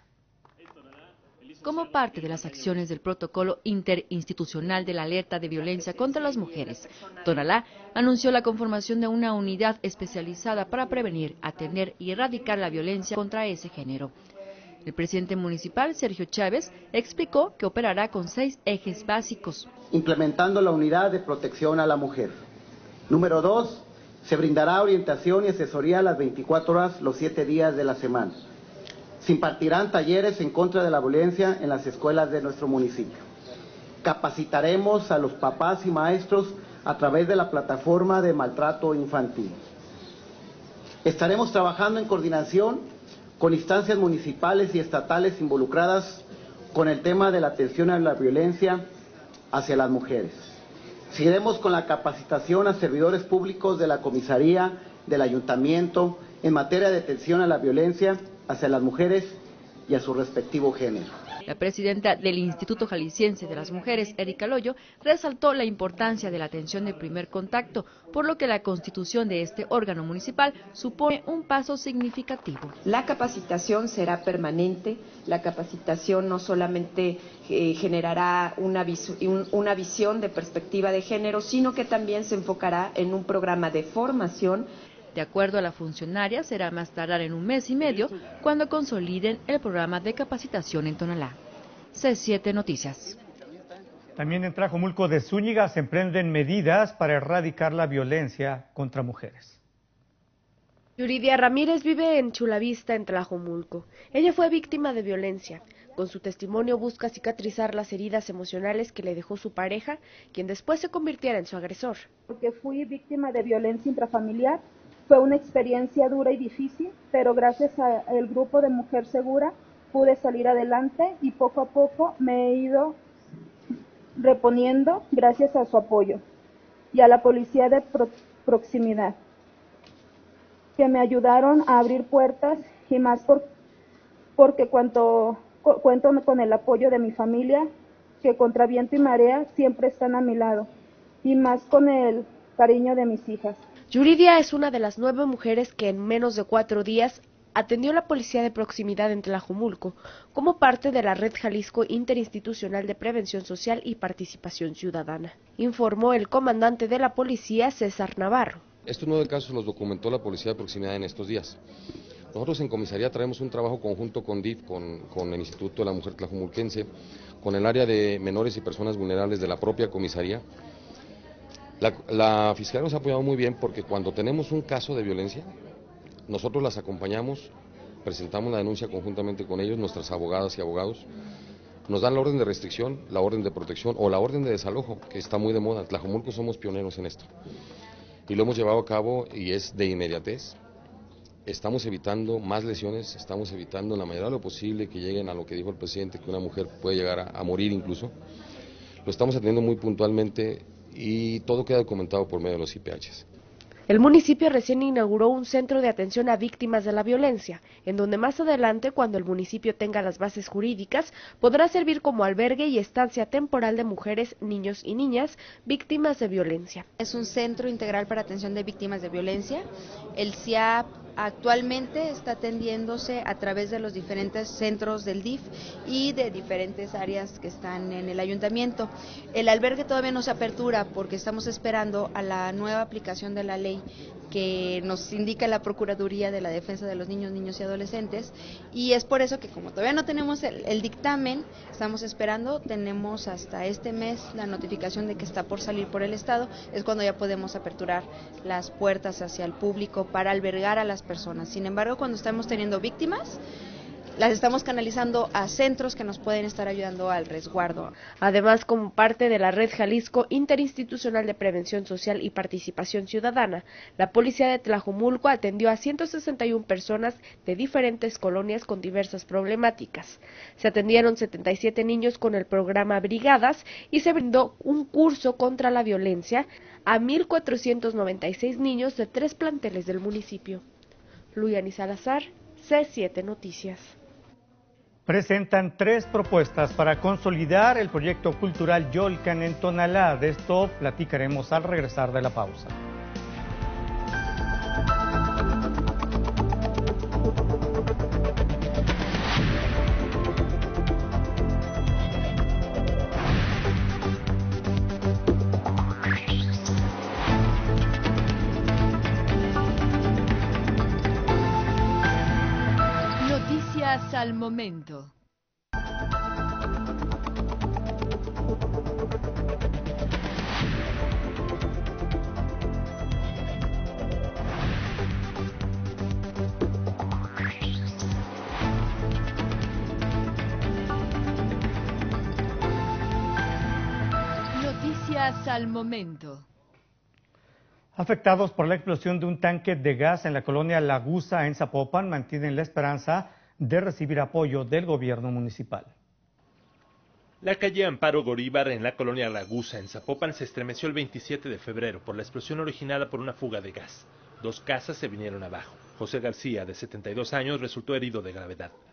Como parte de las acciones del protocolo interinstitucional de la alerta de violencia contra las mujeres, Tonalá anunció la conformación de una unidad especializada para prevenir, atender y erradicar la violencia contra ese género. El presidente municipal, Sergio Chávez, explicó que operará con seis ejes básicos. Implementando la unidad de protección a la mujer. Número dos, se brindará orientación y asesoría a las veinticuatro horas, los siete días de la semana. Se impartirán talleres en contra de la violencia en las escuelas de nuestro municipio. Capacitaremos a los papás y maestros a través de la plataforma de maltrato infantil. Estaremos trabajando en coordinación con instancias municipales y estatales involucradas con el tema de la atención a la violencia hacia las mujeres. Seguiremos con la capacitación a servidores públicos de la comisaría, del ayuntamiento, en materia de atención a la violencia hacia las mujeres y a su respectivo género. La presidenta del Instituto Jalisciense de las Mujeres, Erika Loyo, resaltó la importancia de la atención de primer contacto, por lo que la constitución de este órgano municipal supone un paso significativo. La capacitación será permanente, la capacitación no solamente eh, generará una, vis un, una visión de perspectiva de género, sino que también se enfocará en un programa de formación. De acuerdo a la funcionaria, será más tardar en un mes y medio cuando consoliden el programa de capacitación en Tonalá. C siete Noticias. También en Tlajomulco de Zúñiga se emprenden medidas para erradicar la violencia contra mujeres. Yuridia Ramírez vive en Chulavista, en Tlajomulco. Ella fue víctima de violencia. Con su testimonio busca cicatrizar las heridas emocionales que le dejó su pareja, quien después se convirtiera en su agresor. Porque fui víctima de violencia intrafamiliar. Fue una experiencia dura y difícil, pero gracias al grupo de Mujer Segura pude salir adelante y poco a poco me he ido reponiendo gracias a su apoyo y a la policía de pro proximidad, que me ayudaron a abrir puertas y más por, porque cuanto, cu cuento con el apoyo de mi familia, que contra viento y marea siempre están a mi lado, y más con el cariño de mis hijas. Yuridia es una de las nueve mujeres que en menos de cuatro días atendió la policía de proximidad en Tlajomulco como parte de la Red Jalisco Interinstitucional de Prevención Social y Participación Ciudadana, informó el comandante de la policía, César Navarro. Estos nueve casos los documentó la policía de proximidad en estos días. Nosotros en comisaría traemos un trabajo conjunto con D I F, con, con el Instituto de la Mujer Tlajomulquense, con el área de menores y personas vulnerables de la propia comisaría. La, la Fiscalía nos ha apoyado muy bien porque cuando tenemos un caso de violencia, nosotros las acompañamos, presentamos la denuncia conjuntamente con ellos, nuestras abogadas y abogados, nos dan la orden de restricción, la orden de protección o la orden de desalojo, que está muy de moda. En Tlajomulco somos pioneros en esto y lo hemos llevado a cabo y es de inmediatez. Estamos evitando más lesiones, estamos evitando en la medida de lo posible que lleguen a lo que dijo el presidente, que una mujer puede llegar a, a morir incluso. Lo estamos atendiendo muy puntualmente y todo queda documentado por medio de los I P Hs. El municipio recién inauguró un centro de atención a víctimas de la violencia, en donde más adelante, cuando el municipio tenga las bases jurídicas, podrá servir como albergue y estancia temporal de mujeres, niños y niñas víctimas de violencia. Es un centro integral para atención de víctimas de violencia. El C I A P actualmente está atendiéndose a través de los diferentes centros del D I F y de diferentes áreas que están en el ayuntamiento. El albergue todavía no se apertura porque estamos esperando a la nueva aplicación de la ley que nos indica la Procuraduría de la Defensa de los Niños, Niños y Adolescentes, y es por eso que como todavía no tenemos el, el dictamen, estamos esperando, tenemos hasta este mes la notificación de que está por salir por el Estado, es cuando ya podemos aperturar las puertas hacia el público para albergar a las personas. Sin embargo, cuando estamos teniendo víctimas, las estamos canalizando a centros que nos pueden estar ayudando al resguardo. Además, como parte de la Red Jalisco Interinstitucional de Prevención Social y Participación Ciudadana, la policía de Tlajomulco atendió a ciento sesenta y una personas de diferentes colonias con diversas problemáticas. Se atendieron setenta y siete niños con el programa Brigadas y se brindó un curso contra la violencia a mil cuatrocientos noventa y seis niños de tres planteles del municipio. Luyani Salazar, C siete Noticias. Presentan tres propuestas para consolidar el proyecto cultural Yolcan en Tonalá. De esto platicaremos al regresar de la pausa. Noticias al momento. Noticias al momento. Afectados por la explosión de un tanque de gas en la colonia Lagusa en Zapopan mantienen la esperanza de recibir apoyo del gobierno municipal. La calle Amparo Goríbar en la colonia Lagusa en Zapopan se estremeció el veintisiete de febrero por la explosión originada por una fuga de gas. Dos casas se vinieron abajo. José García, de setenta y dos años, resultó herido de gravedad.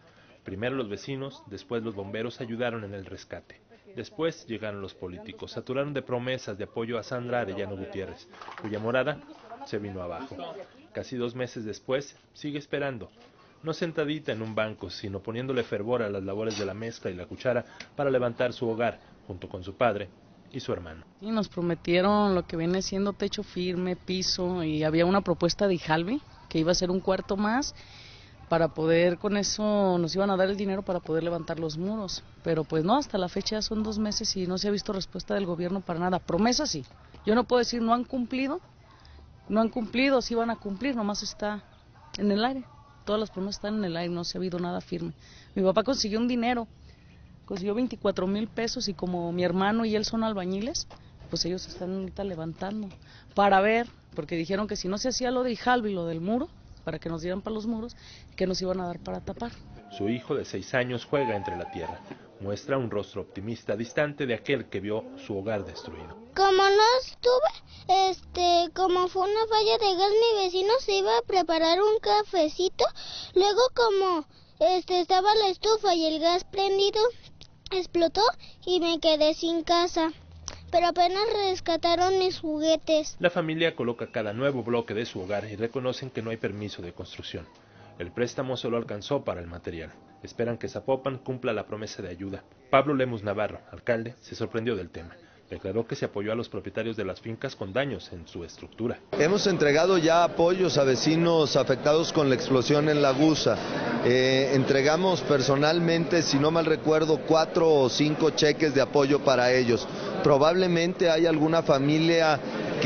Primero los vecinos, después los bomberos ayudaron en el rescate. Después llegaron los políticos, saturaron de promesas de apoyo a Sandra Arellano Gutiérrez, cuya morada se vino abajo. Casi dos meses después, sigue esperando, no sentadita en un banco, sino poniéndole fervor a las labores de la mezcla y la cuchara para levantar su hogar, junto con su padre y su hermano. Y nos prometieron lo que viene siendo techo firme, piso, y había una propuesta de IJALBI, que iba a ser un cuarto más, para poder, con eso nos iban a dar el dinero para poder levantar los muros, pero pues no, hasta la fecha son dos meses y no se ha visto respuesta del gobierno para nada. Promesas sí, yo no puedo decir no han cumplido, no han cumplido, sí van a cumplir, nomás está en el aire, todas las promesas están en el aire, no se ha habido nada firme. Mi papá consiguió un dinero, consiguió veinticuatro mil pesos y como mi hermano y él son albañiles, pues ellos están ahorita levantando para ver, porque dijeron que si no se hacía lo de IJALBI, lo del muro, para que nos dieran para los muros, que nos iban a dar para tapar. Su hijo de seis años juega entre la tierra. Muestra un rostro optimista, distante de aquel que vio su hogar destruido. Como no estuve, este, como fue una falla de gas, mi vecino se iba a preparar un cafecito. Luego, como este estaba la estufa y el gas prendido, explotó y me quedé sin casa. Pero apenas rescataron mis juguetes. La familia coloca cada nuevo bloque de su hogar y reconocen que no hay permiso de construcción. El préstamo solo alcanzó para el material. Esperan que Zapopan cumpla la promesa de ayuda. Pablo Lemus Navarro, alcalde, se sorprendió del tema. Declaró que se apoyó a los propietarios de las fincas con daños en su estructura. Hemos entregado ya apoyos a vecinos afectados con la explosión en La Aguza. Eh, entregamos personalmente, si no mal recuerdo, cuatro o cinco cheques de apoyo para ellos. Probablemente hay alguna familia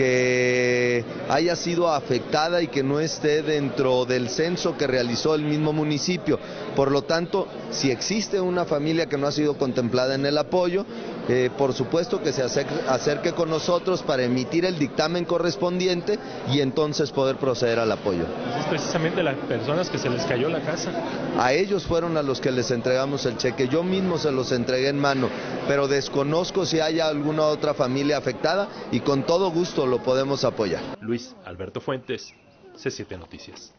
que haya sido afectada y que no esté dentro del censo que realizó el mismo municipio. Por lo tanto, si existe una familia que no ha sido contemplada en el apoyo, eh, por supuesto que se acerque, acerque con nosotros para emitir el dictamen correspondiente y entonces poder proceder al apoyo. Es precisamente las personas que se les cayó la casa. A ellos fueron a los que les entregamos el cheque, yo mismo se los entregué en mano, pero desconozco si haya alguna otra familia afectada y con todo gusto lo podemos apoyar. Luis Alberto Fuentes, C siete Noticias.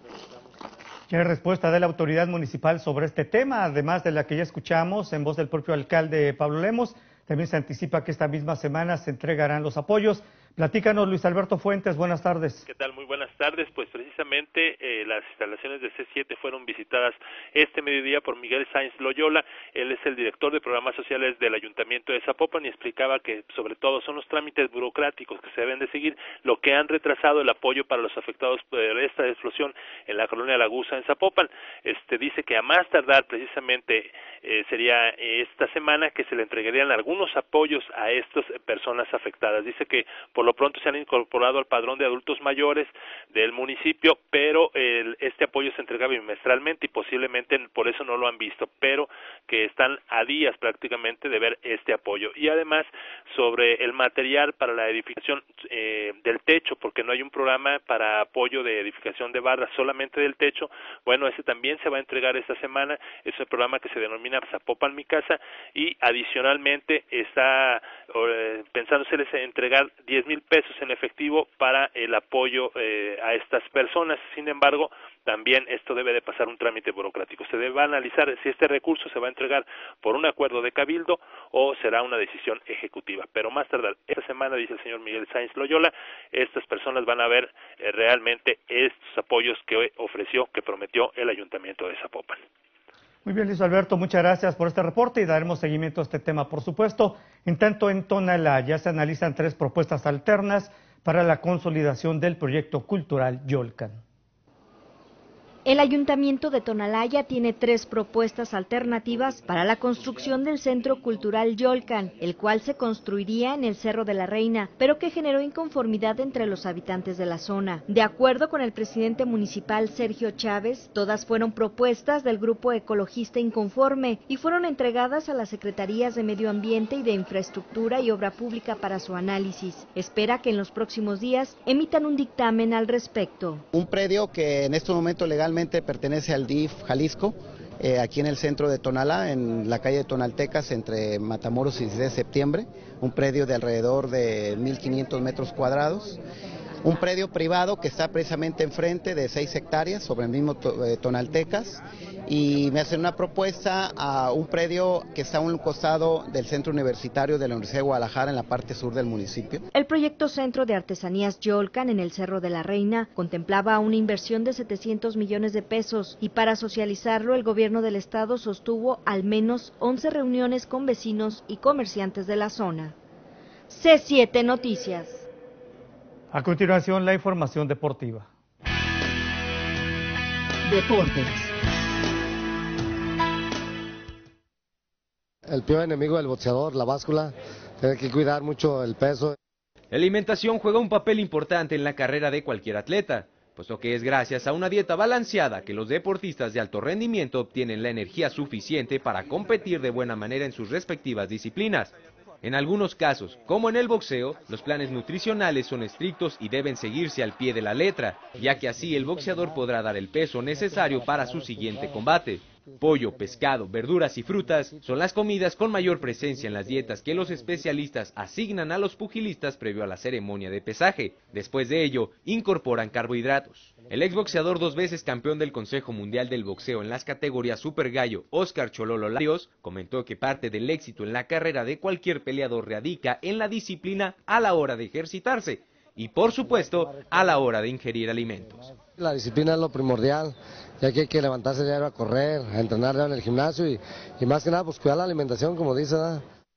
¿Qué respuesta de la autoridad municipal sobre este tema? Además de la que ya escuchamos en voz del propio alcalde Pablo Lemus, también se anticipa que esta misma semana se entregarán los apoyos. Platícanos, Luis Alberto Fuentes, buenas tardes. ¿Qué tal? Muy buenas tardes. Pues precisamente eh, las instalaciones de C siete fueron visitadas este mediodía por Miguel Sáenz Loyola. Él es el director de programas sociales del Ayuntamiento de Zapopan y explicaba que sobre todo son los trámites burocráticos que se deben de seguir lo que han retrasado el apoyo para los afectados por esta explosión en la colonia La Aguza en Zapopan. Este dice que a más tardar precisamente eh, sería esta semana que se le entregarían algunos apoyos a estas personas afectadas. Dice que por lo pronto se han incorporado al padrón de adultos mayores del municipio, pero el, este apoyo se entrega bimestralmente y posiblemente por eso no lo han visto, pero que están a días prácticamente de ver este apoyo. Y además sobre el material para la edificación eh, del techo, porque no hay un programa para apoyo de edificación de barras, solamente del techo. Bueno, ese también se va a entregar esta semana. Es el programa que se denomina Zapopan Mi Casa y adicionalmente está eh, pensándoseles entregar diez mil pesos en efectivo para el apoyo eh, a estas personas. Sin embargo, también esto debe de pasar un trámite burocrático. Se debe analizar si este recurso se va a entregar por un acuerdo de cabildo o será una decisión ejecutiva. Pero más tardar esta semana, dice el señor Miguel Sáenz Loyola, estas personas van a ver eh, realmente estos apoyos que ofreció, que prometió el Ayuntamiento de Zapopan. Muy bien, Luis Alberto, muchas gracias por este reporte y daremos seguimiento a este tema, por supuesto. En tanto, en Tonalá ya se analizan tres propuestas alternas para la consolidación del proyecto cultural Yolcan. El Ayuntamiento de Tonalá tiene tres propuestas alternativas para la construcción del Centro Cultural Yolcan, el cual se construiría en el Cerro de la Reina, pero que generó inconformidad entre los habitantes de la zona. De acuerdo con el presidente municipal Sergio Chávez, todas fueron propuestas del grupo ecologista inconforme y fueron entregadas a las Secretarías de Medio Ambiente y de Infraestructura y Obra Pública para su análisis. Espera que en los próximos días emitan un dictamen al respecto. Un predio que en este momento legal pertenece al D I F Jalisco, eh, aquí en el centro de Tonalá, en la calle de Tonaltecas, entre Matamoros y dieciséis de septiembre, un predio de alrededor de mil quinientos metros cuadrados. un predio privado que está precisamente enfrente de seis hectáreas sobre el mismo Tonaltecas, y me hacen una propuesta a un predio que está a un costado del centro universitario de la Universidad de Guadalajara en la parte sur del municipio. El proyecto Centro de Artesanías Yolcan en el Cerro de la Reina contemplaba una inversión de setecientos millones de pesos y para socializarlo el gobierno del estado sostuvo al menos once reuniones con vecinos y comerciantes de la zona. C siete Noticias. A continuación, la información deportiva. Deportes. El peor enemigo del boxeador, la báscula, tiene que cuidar mucho el peso. La alimentación juega un papel importante en la carrera de cualquier atleta, puesto que es gracias a una dieta balanceada que los deportistas de alto rendimiento obtienen la energía suficiente para competir de buena manera en sus respectivas disciplinas. En algunos casos, como en el boxeo, los planes nutricionales son estrictos y deben seguirse al pie de la letra, ya que así el boxeador podrá dar el peso necesario para su siguiente combate. Pollo, pescado, verduras y frutas son las comidas con mayor presencia en las dietas que los especialistas asignan a los pugilistas previo a la ceremonia de pesaje. Después de ello, incorporan carbohidratos. El exboxeador dos veces campeón del Consejo Mundial del Boxeo en las categorías Super Gallo, Oscar Chololo Larios, comentó que parte del éxito en la carrera de cualquier peleador radica en la disciplina a la hora de ejercitarse y, por supuesto, a la hora de ingerir alimentos. La disciplina es lo primordial, ya que hay que levantarse diario a correr, a entrenar en el gimnasio y, y más que nada pues cuidar la alimentación, como dice, ¿verdad?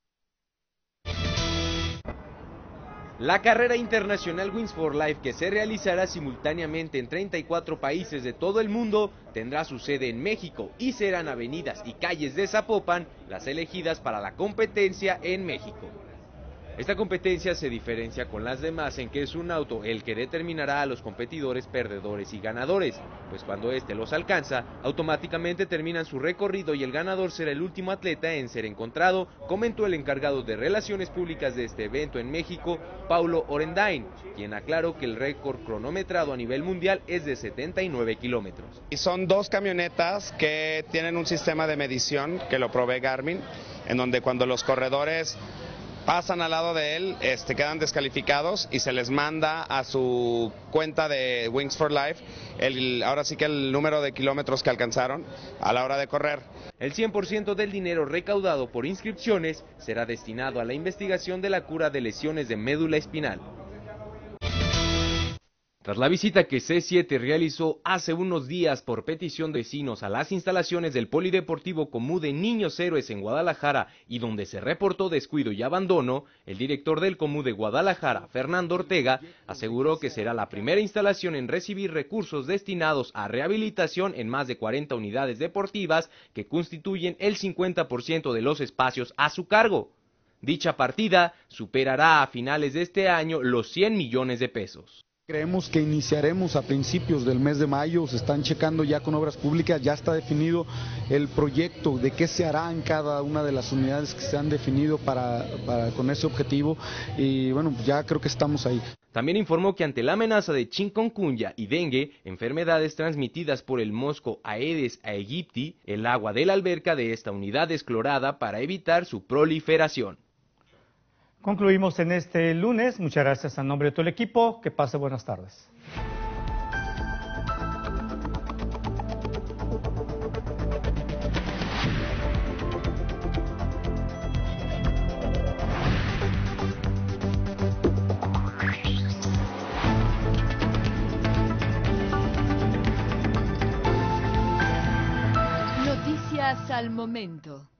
La carrera internacional Wings for Life, que se realizará simultáneamente en treinta y cuatro países de todo el mundo, tendrá su sede en México y serán avenidas y calles de Zapopan las elegidas para la competencia en México. Esta competencia se diferencia con las demás en que es un auto el que determinará a los competidores perdedores y ganadores, pues cuando éste los alcanza, automáticamente terminan su recorrido y el ganador será el último atleta en ser encontrado, comentó el encargado de Relaciones Públicas de este evento en México, Paulo Orendain, quien aclaró que el récord cronometrado a nivel mundial es de setenta y nueve kilómetros. Y son dos camionetas que tienen un sistema de medición que lo provee Garmin, en donde cuando los corredores pasan al lado de él, este, quedan descalificados y se les manda a su cuenta de Wings for Life, el, ahora sí que el número de kilómetros que alcanzaron a la hora de correr. El cien por ciento del dinero recaudado por inscripciones será destinado a la investigación de la cura de lesiones de médula espinal. Tras la visita que C siete realizó hace unos días por petición de vecinos a las instalaciones del Polideportivo Comú de Niños Héroes en Guadalajara y donde se reportó descuido y abandono, el director del Comú de Guadalajara, Fernando Ortega, aseguró que será la primera instalación en recibir recursos destinados a rehabilitación en más de cuarenta unidades deportivas que constituyen el cincuenta por ciento de los espacios a su cargo. Dicha partida superará a finales de este año los cien millones de pesos. Creemos que iniciaremos a principios del mes de mayo, se están checando ya con obras públicas, ya está definido el proyecto de qué se hará en cada una de las unidades que se han definido para, para con ese objetivo y bueno, ya creo que estamos ahí. También informó que ante la amenaza de chikungunya y dengue, enfermedades transmitidas por el mosco Aedes aegypti, el agua de la alberca de esta unidad es clorada para evitar su proliferación. Concluimos en este lunes. Muchas gracias a nombre de todo el equipo. Que pase buenas tardes. Noticias al momento.